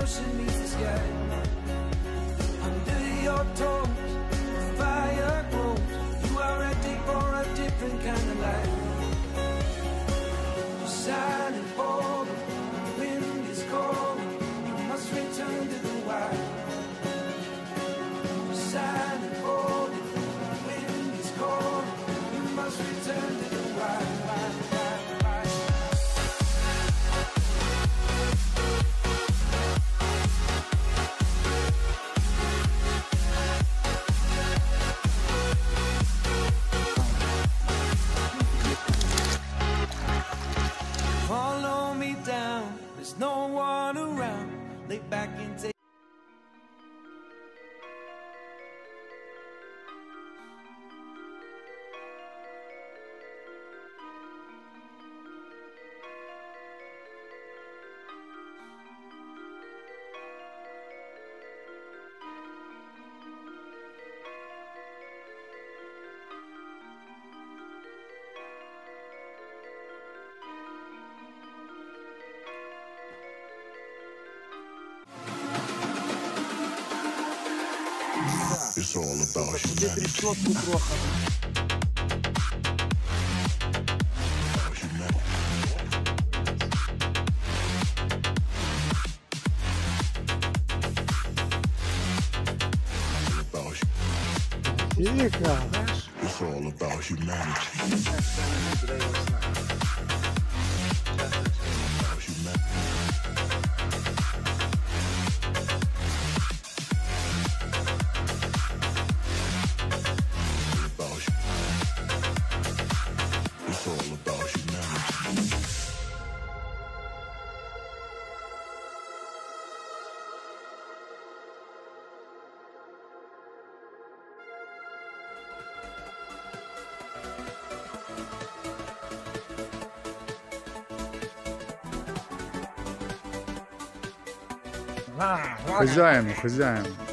ocean meets the sky. Under your toes, the fire grows. You are ready for a different kind of life. You're silent, bold, the wind is cold. You must return to the wild. You're silent, bold, the wind is cold. You must return to the wild. Follow me down, there's no one around. Lay back and take. It's all about humanity. It's all about humanity. Хозяин.